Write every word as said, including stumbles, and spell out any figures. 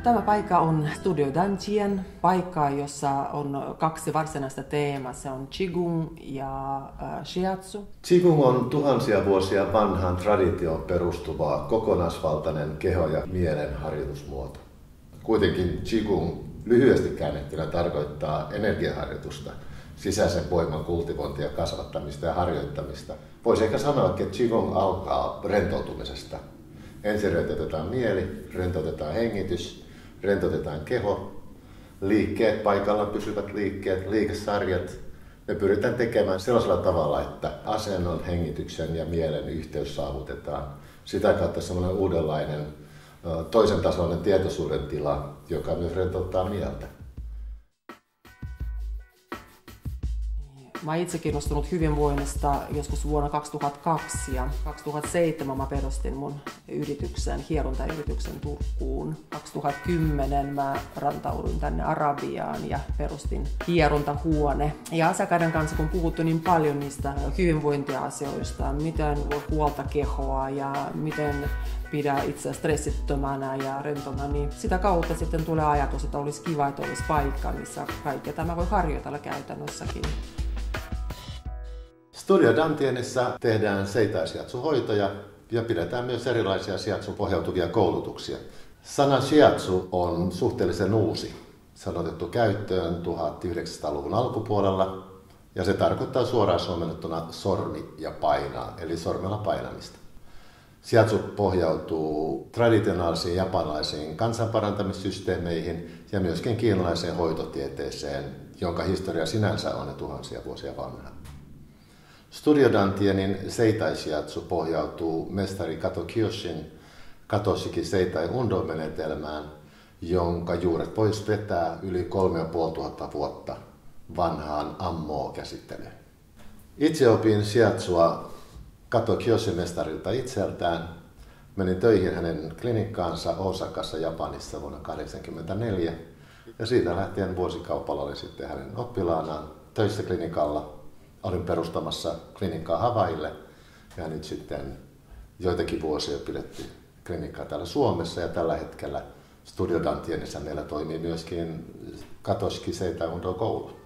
Tämä paikka on Studio Dantien paikka, jossa on kaksi varsinaista teemaa. Se on Qigong ja äh, Shiatsu. Qigong on tuhansia vuosia vanhaan traditioon perustuva kokonaisvaltainen keho- ja mielen harjoitusmuoto. Kuitenkin Qigong lyhyesti käännettynä tarkoittaa energiaharjoitusta, sisäisen voiman kultivointia, kasvattamista ja harjoittamista. Voisi ehkä sanoa, että Qigong alkaa rentoutumisesta. Ensin rentoutetaan mieli, rentoutetaan hengitys, rentoutetaan keho, liikkeet, paikallaan pysyvät liikkeet, liikesarjat. Me pyritään tekemään sellaisella tavalla, että asennon, hengityksen ja mielen yhteys saavutetaan. Sitä kautta semmoinen uudenlainen toisen tasoinen tietoisuuden tila, joka myös rentouttaa mieltä. Mä oon itse kiinnostunut hyvinvoinnista joskus vuonna kaksituhattakaksi ja kaksituhattaseitsemän mä perustin mun yrityksen, hierontayrityksen Turkuun. kaksituhattakymmenen mä rantauduin tänne Arabiaan ja perustin hierontahuone. Ja asiakkaiden kanssa kun puhuttu niin paljon niistä hyvinvointiasioista, miten voi huolta kehoa ja miten pidä itse stressittömänä ja rentona, niin sitä kautta sitten tulee ajatus, että olisi kiva, että olisi paikka, missä kaikkea tämä voi harjoitella käytännössäkin. Studio Dantienissa tehdään Seitai Shiatsu-hoitoja ja pidetään myös erilaisia shiatsun pohjautuvia koulutuksia. Sana shiatsu on suhteellisen uusi. Se on otettu käyttöön tuhatyhdeksänsataaluvun alkupuolella ja se tarkoittaa suoraan suomennettuna sormi ja painaa, eli sormella painamista. Shiatsu pohjautuu traditionaalisiin japanilaisiin kansanparantamissysteemeihin ja myöskin kiinalaiseen hoitotieteeseen, jonka historia sinänsä on ne tuhansia vuosia vanha. Studio Dantienin Seitai Shiatsu pohjautuu mestari Kato Kyoshin Katoshiki Seitai Undo-menetelmään, jonka juuret voisi vetää yli kolme ja puoli tuhatta vuotta vanhaan ammoo-käsittelyyn. Itse opin shiatsua Kato Kyoshin mestarilta itseltään. Menin töihin hänen klinikkaansa Osakassa Japanissa vuonna tuhatyhdeksänsataakahdeksankymmentäneljä ja siitä lähtien vuosikaupalla olin sitten hänen oppilaanaan töissä klinikalla. Olin perustamassa klinikkaa Havaille ja nyt sitten joitakin vuosia pidettiin klinikkaa täällä Suomessa ja tällä hetkellä Studio Dantienissa meillä toimii myöskin Katoshiki Seitai Undo koulu.